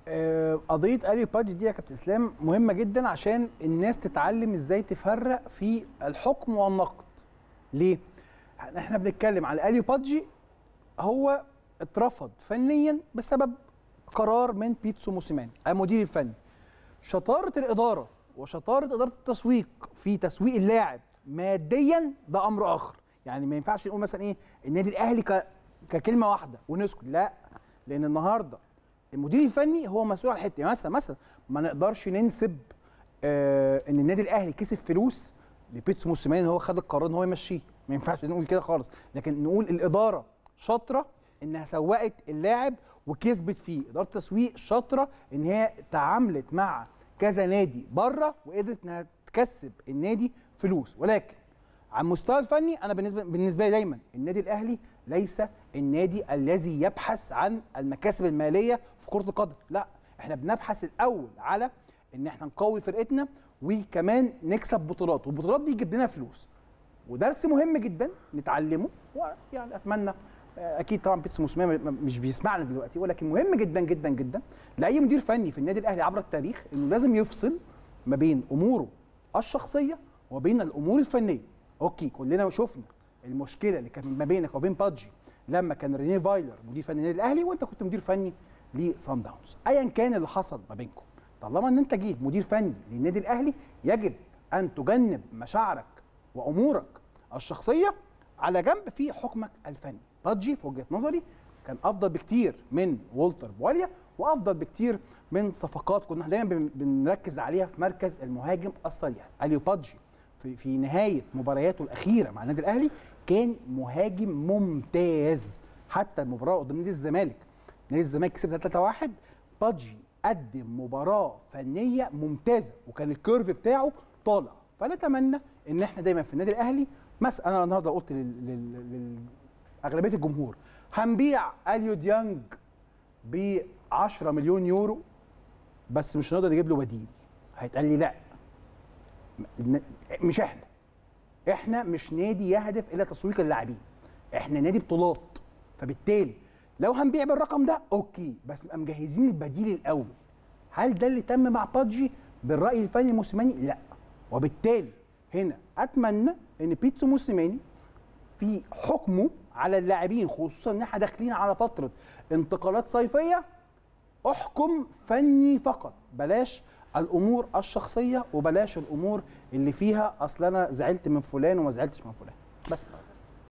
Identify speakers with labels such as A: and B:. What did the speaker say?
A: قضيه اليو بادجي دي يا كابتن اسلام مهمه جدا عشان الناس تتعلم ازاي تفرق في الحكم والنقد. ليه؟ احنا بنتكلم على اليو بادجي، هو اترفض فنيا بسبب قرار من بيتسو موسيماني المدير الفني. شطاره الاداره وشطاره اداره التسويق في تسويق اللاعب ماديا ده امر اخر. يعني ما ينفعش نقول مثلا ايه النادي الاهلي ككلمه واحده ونسكت، لا، لان النهارده المدير الفني هو مسؤول عن الحته. مثلا ما نقدرش ننسب ان النادي الاهلي كسب فلوس لبيتسو موسيماني هو خد القرار ان هو يمشيه، ما ينفعش نقول كده خالص، لكن نقول الاداره شاطره انها سوقت اللاعب وكسبت فيه، اداره التسويق شاطره ان هي تعاملت مع كذا نادي بره وقدرت انها تكسب النادي فلوس. ولكن على المستوى الفني انا بالنسبه لي دايما النادي الاهلي ليس النادي الذي يبحث عن المكاسب الماليه في كره القدم، لا، احنا بنبحث الاول على ان احنا نقوي فرقتنا وكمان نكسب بطولات، والبطولات دي تجيب لنا فلوس. ودرس مهم جدا نتعلمه، ويعني اتمنى اكيد طبعا بيتسو موسيماني مش بيسمعنا دلوقتي، ولكن مهم جدا جدا جدا لاي مدير فني في النادي الاهلي عبر التاريخ انه لازم يفصل ما بين اموره الشخصيه وبين الامور الفنيه. اوكي، كلنا شفنا المشكله اللي كانت ما بينك وبين بادجي لما كان رينيه فايلر مدير فني النادي الاهلي وانت كنت مدير فني لصن داونز. ايا كان اللي حصل ما بينكم، طالما ان انت جيت مدير فني للنادي الاهلي يجب ان تجنب مشاعرك وامورك الشخصيه على جنب في حكمك الفني. بادجي في وجهه نظري كان افضل بكتير من والتر بواليا، وافضل بكتير من صفقات كنا دايما بنركز عليها في مركز المهاجم الصريح. اليو بادجي في نهايه مبارياته الاخيره مع النادي الاهلي كان مهاجم ممتاز. حتى المباراه قدام نادي الزمالك، نادي الزمالك كسب 3-1، بادجي قدم مباراه فنيه ممتازه وكان الكيرف بتاعه طالع. فنتمنى ان احنا دايما في النادي الاهلي، مثلا انا النهارده قلت لاغلبيه الجمهور هنبيع اليو ديانج ب 10 مليون يورو بس مش هنقدر نجيب له بديل. هيتقال لي لا، مش احنا مش نادي يهدف الى تسويق اللاعبين، احنا نادي بطولات. فبالتالي لو هنبيع بالرقم ده اوكي، بس نبقى مجهزين البديل الاول. هل ده اللي تم مع بادجي بالراي الفني موسيماني؟ لا. وبالتالي هنا اتمنى ان بيتسو موسيماني في حكمه على اللاعبين، خصوصا ان احنا داخلين على فتره انتقالات صيفيه، احكم فني فقط، بلاش الامور الشخصيه وبلاش الامور اللي فيها اصل انا زعلت من فلان وما زعلتش من فلان بس.